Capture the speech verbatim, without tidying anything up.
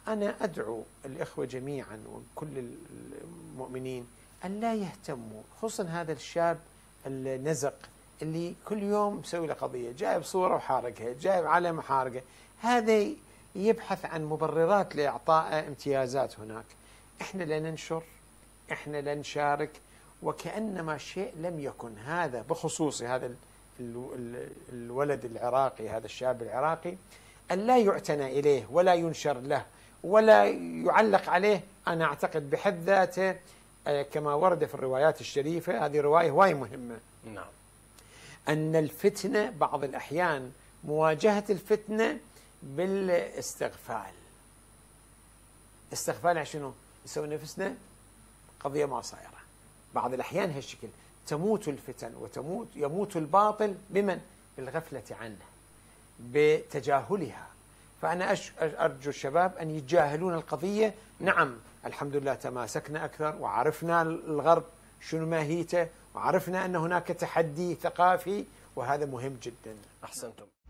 أنا أدعو الإخوة جميعا وكل المؤمنين أن لا يهتموا، خصوصا هذا الشاب النزق اللي كل يوم مسوي له قضية، جايب صورة وحارقها، جايب علم وحارقه، هذا يبحث عن مبررات لإعطاء امتيازات هناك. إحنا لا ننشر، إحنا لا نشارك، وكأنما شيء لم يكن. هذا بخصوص هذا الولد العراقي، هذا الشاب العراقي، أن لا يعتنى إليه ولا ينشر له ولا يعلق عليه. أنا أعتقد بحد ذاته كما ورد في الروايات الشريفة، هذه رواية هواي مهمة، نعم، أن الفتنة بعض الأحيان مواجهة الفتنة بالاستغفال. استغفال عشان شنو؟ نسوي نفسنا قضية ما صايرة. بعض الأحيان هالشكل تموت الفتن وتموت يموت الباطل بمن؟ بالغفلة عنه، بتجاهلها. فأنا أرجو الشباب أن يتجاهلون القضية. نعم الحمد لله تماسكنا أكثر، وعرفنا الغرب شنو ماهيته، وعرفنا أن هناك تحدي ثقافي، وهذا مهم جدا. أحسنتم.